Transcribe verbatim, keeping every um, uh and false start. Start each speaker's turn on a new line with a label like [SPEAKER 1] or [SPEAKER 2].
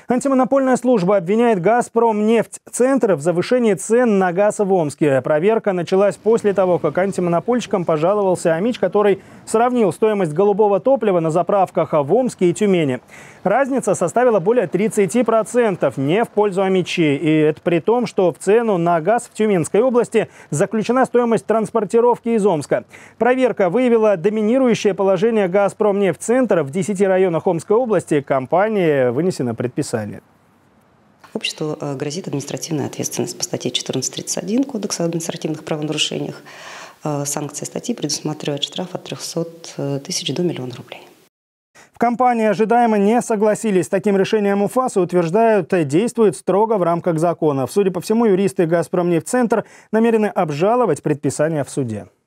[SPEAKER 1] Антимонопольная служба обвиняет «Газпромнефть-Центр» в завышении цен на газ в Омске. Проверка началась после того, как антимонопольщикам пожаловался АМИЧ, который сравнил стоимость голубого топлива на заправках в Омске и Тюмени. Разница составила более тридцати процентов, не в пользу АМИЧей. И это при том, что в цену на газ в Тюменской области заключена стоимость транспортировки из Омска. Проверка выявила доминирующее положение «Газпромнефть-Центр» в десяти районах Омской области. Компании вынесено предписание.
[SPEAKER 2] Обществу грозит административная ответственность по статье четырнадцать тридцать один Кодекса об административных правонарушениях. Санкции статьи предусматривают штраф от трёхсот тысяч до миллиона рублей.
[SPEAKER 1] В компании ожидаемо не согласились с таким решением УФАС и утверждают, действует строго в рамках закона. Судя по всему, юристы «Газпромнефть-Центр» намерены обжаловать предписание в суде.